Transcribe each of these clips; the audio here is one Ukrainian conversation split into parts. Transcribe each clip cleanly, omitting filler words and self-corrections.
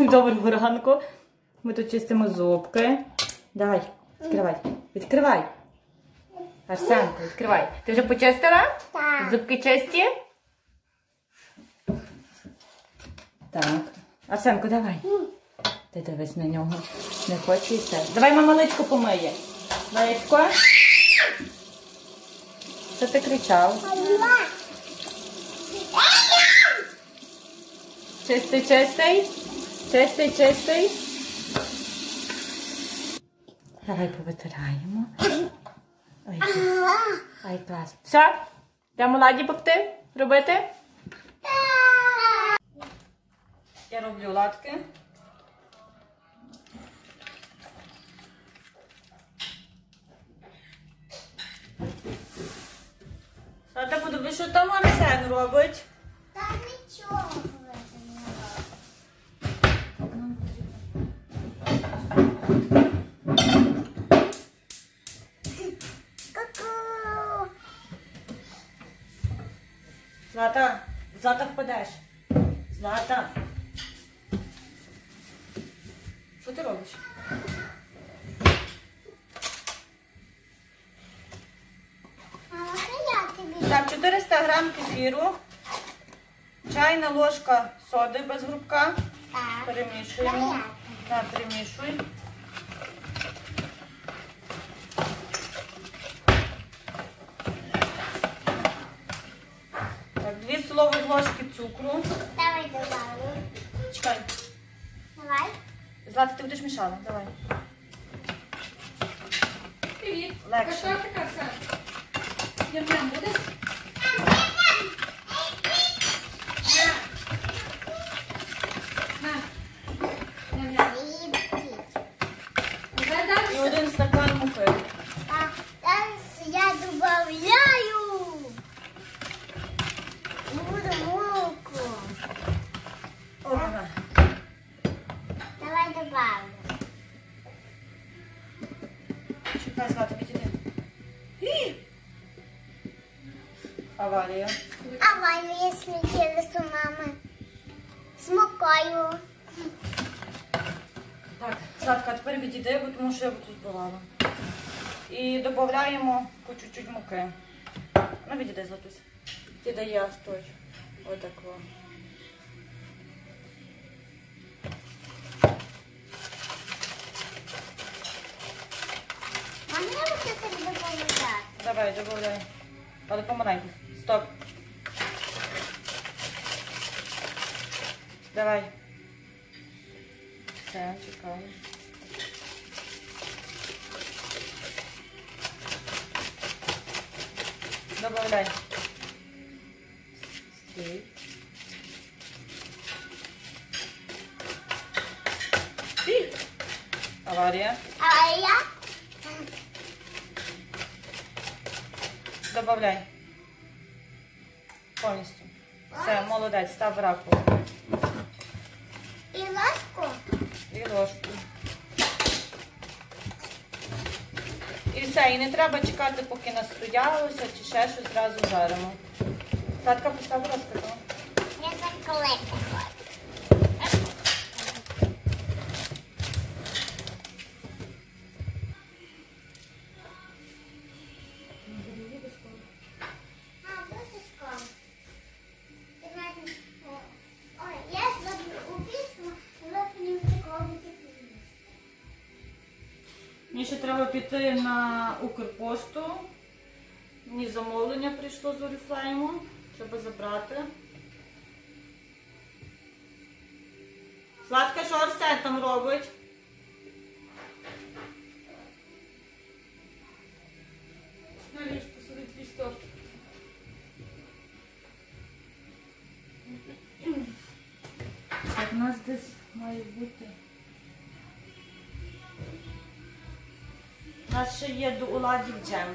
Доброго ранку. Ми тут чистимо зубки. Давай, відкривай. Відкривай. Арсенко, відкривай. Ти вже почистила? Так. Зубки чисті? Так. Арсенко, давай. Ти дивись на нього. Не хоче і все. Давай мама личко помиє. Личко. Що ти кричав? Чистий, чистий. Чистий, чистий. Давай повитираємо. Ой, ай, клас. Все? Йдемо ладі пекти? Робити? Я роблю ладки. Сата, подивись, що там Арсен робить. Та нічого. Злата, Злата впадеш. Злата. Що ти робиш? Так, 400 грам кефіру, чайна ложка соди без грубка. Так. Перемішуємо. Так, перемішуй. Так, 2 столові ложки цукру. Давай добавлю. Чекай. Давай. Злата, ти будеш мішала. Давай. Привіт. Легше. Що така, Арсен? Євген, будеш? На. І 1 стакан муки. Зараз я добавляю. Буду муку. Ага. Давай добавлю. Чекай, Злата, підійди. Аварія. А ваня, если через у мамы. С мукою. Так, Златка, а тепер відійди, бо тому що я тут збивала. І додаємо по чуть-чуть муки. Ну, відійди, Златусь. Ти дай я стой. Отако. Мама, я буду так добавлять. Давай, додай. Але помаленьку. Стоп. Давай. Все, чекай. Добавляй. Стій. Аварія. А я? Добавляй. Повністю. Все, молодець, став в раковину. И ложку? І ложку. І все, і не треба чекати, поки настоялося, чи ще щось, зразу жаримо. Садка, постав розкату. Я заколетила. Мені ще треба піти на Укрпошту. Мені замовлення прийшло з Oriflame. Треба забрати. Сладка, що Арсен там робить? На ліжку сидить твій стопчик. Так, у нас десь має бути. У нас ще є до оладів джем.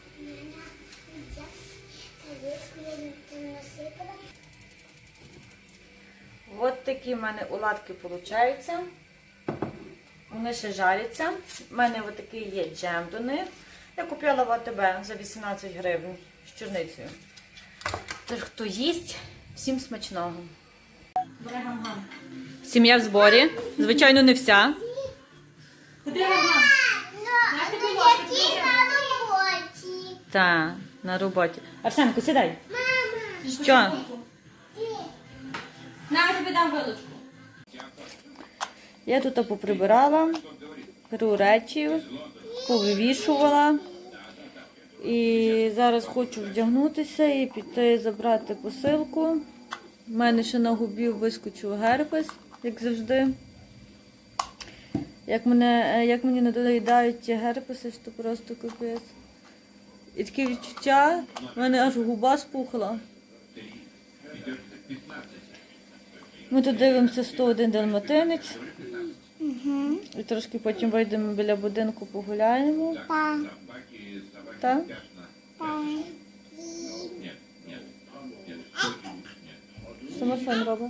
От такі в мене оладки виходять. Вони ще жаряться. У мене ось такий є джем до них. Я купила в АТБ за 18 гривень з чорницею. Тож, хто їсть, всім смачного. Бери гам-гам. Сім'я в зборі. Звичайно, не вся. Куди вона? Які на роботі. Так, на роботі. Арсенко, сідай. Мама. Що? На, я тобі дам вилочку. Я тут поприбирала, беру речі, повивішувала. І зараз хочу вдягнутися і піти забрати посилку. У мене ще на губі вискочив герпес, як завжди. Як мені надоїдають ті герпеси, що просто капець. І таке відчуття, в мене аж губа спухла. Ми тут дивимося 101 далматинець. І трошки потім вийдемо біля будинку, погуляємо. Па. Так? Що Марфан робить?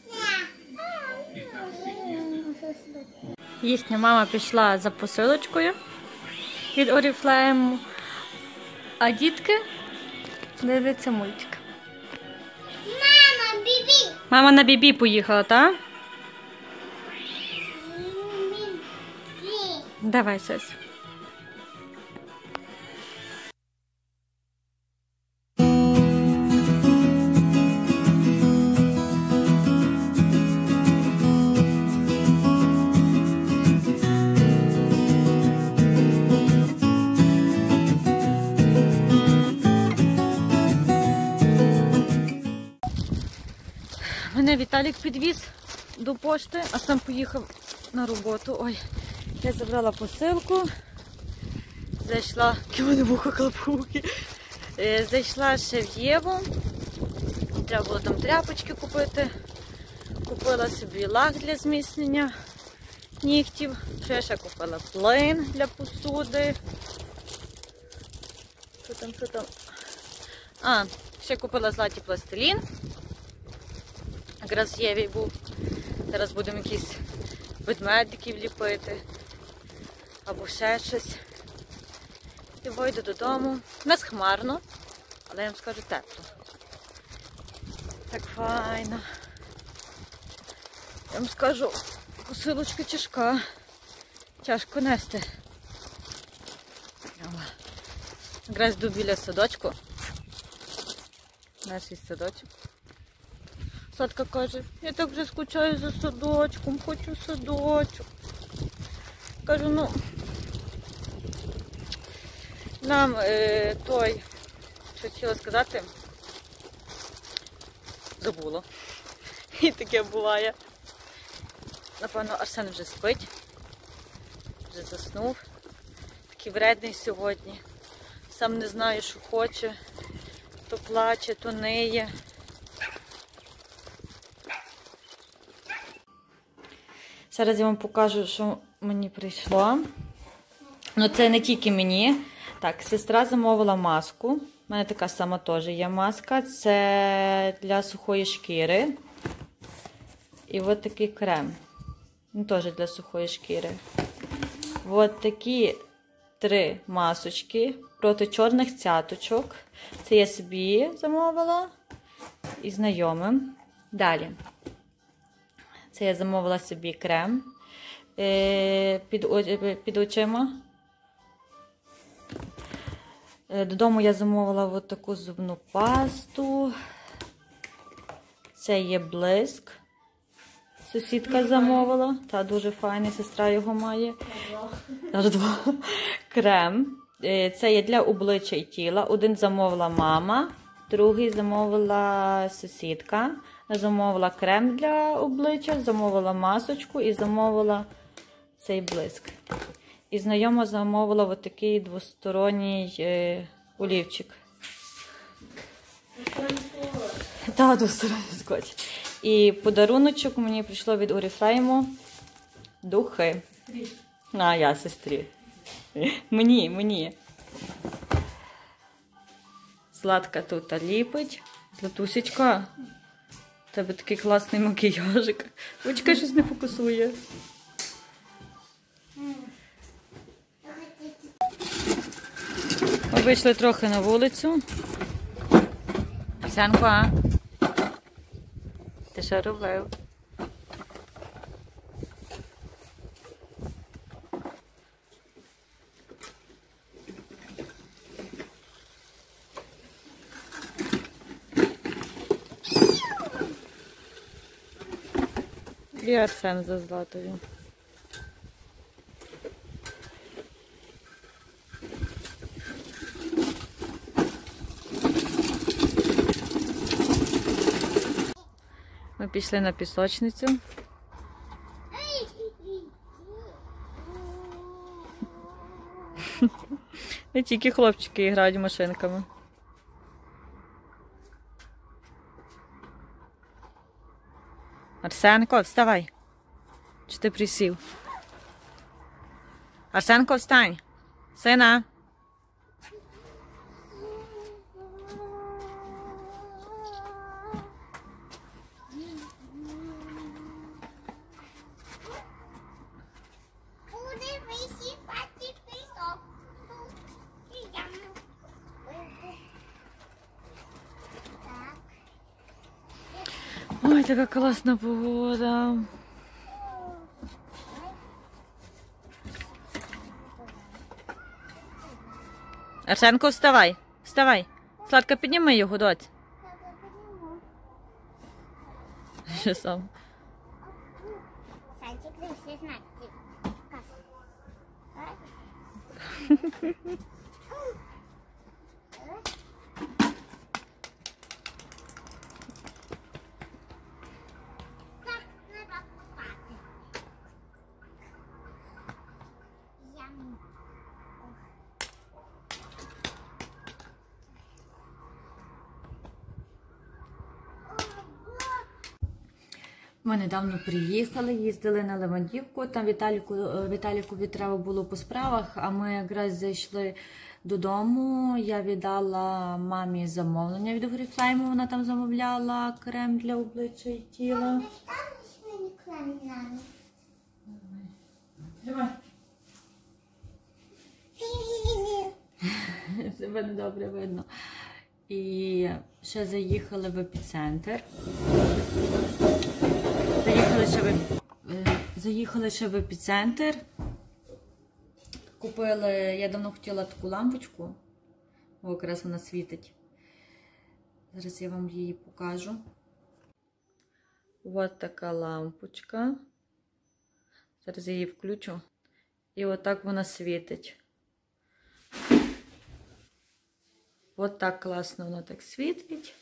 Їхня мама пішла за посилочкою від Oriflame, а дітки дивляться мультик. Мама, бібі. Мама на бібі поїхала, так? Давай, Сось. Мене Віталік підвіз до пошти, а сам поїхав на роботу. Ой, я забрала посилку, зайшла, які в мене вуха клапуки, зайшла ще в Єву, треба було там тряпочки купити, купила собі лак для зміцнення нігтів, ще купила плин для посуди. Що там? А, ще купила златі пластилін. Якраз в Єві був. Зараз будемо якісь ведмедиків ліпити. Або ще щось. І вийду додому. У нас хмарно, але я вам скажу тепло. Так файно. Я вам скажу, посилочка тяжка. Тяжко нести. Якраз йду біля садочку. Наш садочок. Садка каже, я так вже скучаю за садочком, хочу садочок. Кажу, ну, нам що хотіла сказати, забула. І таке буває. Напевно, Арсен вже спить, вже заснув. Такий вредний сьогодні. Сам не знає, що хоче, то плаче, то ниє. Зараз я вам покажу, що мені прийшло. Ну, це не тільки мені. Так, сестра замовила маску. У мене така сама теж є маска. Це для сухої шкіри. І от такий крем. Він теж для сухої шкіри. От такі 3 масочки проти чорних цяточок. Це я собі замовила і знайомим. Далі. Це я замовила собі крем під очима. Додому я замовила от таку зубну пасту. Це є блиск. Сусідка замовила. Та дуже файний, сестра його має. Аж 2. Крем. Це є для обличчя і тіла. Один замовила мама, другий замовила сусідка. Замовила крем для обличчя, замовила масочку і замовила цей блиск. І знайома замовила ось такий двосторонній олівчик. Так, двосторонній скотч. І подаруночок мені прийшло від Oriflame духи. А, я сестрі. Мені. Златка тут ліпить. Златусечка. У тебе такий класний макіяжик. Очка щось не фокусує. Ми вийшли трохи на вулицю. Сянко, а? Ти що робив? І Арсен за Златою. Ми пішли на пісочницю. Не тільки хлопчики грають машинками. Арсенко, вставай. Чи ти присів? Арсенко, встань. Сина. Буде висіпати пісок. Так. Ой, така класна погода. Арсенко, вставай. Вставай. Сладка, підніми його, доць. Що сам? Санчик, ти все знаєш. Каса. Так, треба купати. Ям. Ми недавно приїхали, їздили на Левандівку, там Віталікові треба було по справах, а ми якраз зайшли додому. Я віддала мамі замовлення від Oriflame, вона там замовляла крем для обличчя і тіла. Ти станеш мені клемлями? Давай. Тебе недобре видно. І ще заїхали в епіцентр. Заїхали ще в епіцентр. Купили, я давно хотіла таку лампочку. О, якраз вона світить. Зараз я вам її покажу. Ось така лампочка. Зараз я її включу. І отак вона світить. От так класно воно так світить.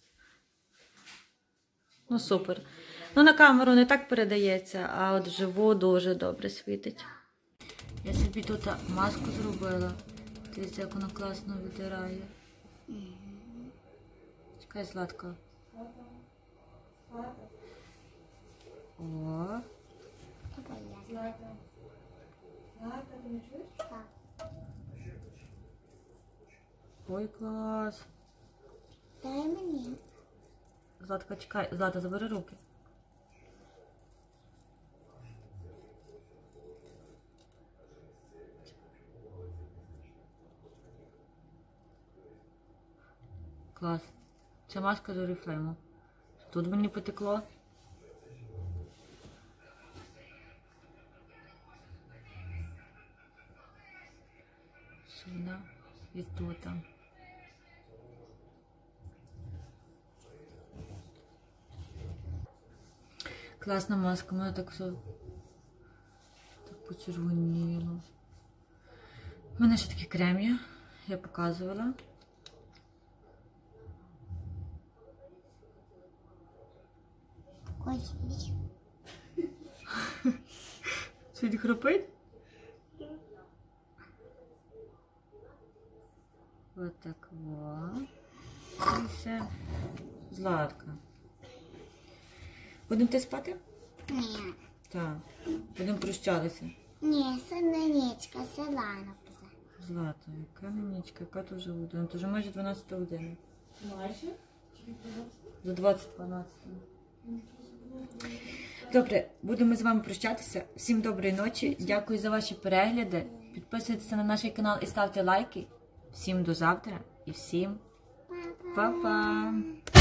Ну, супер. Ну, на камеру не так передається, а от вживу дуже добре світить. Я собі тут маску зробила. Дивіться, як вона класно витирає. Чекай, Златка. О. Ой, клас. Дай мені. Златка, чекай. Злата, забери руки. Клас. Це маска з Oriflame. Тут мені потекло. Сюди і тут. Класна маска, мене так все так почервоніло. У мене ще такий крем є, я показувала. Ой, Сьогодні хропить? Ось так вот. І все. Златка. Будемо ти спати? ні. Так. Будемо прощатися. Ні, це не нічка, це лана. Злата, яка нічка, яка то вже година? То вже майже 12 година. Майже? За 20-12. Добре, будемо з вами прощатися. Всім доброї ночі. Дякую за ваші перегляди. Підписуйтесь на наш канал і ставте лайки. Всім до завтра і всім па-па!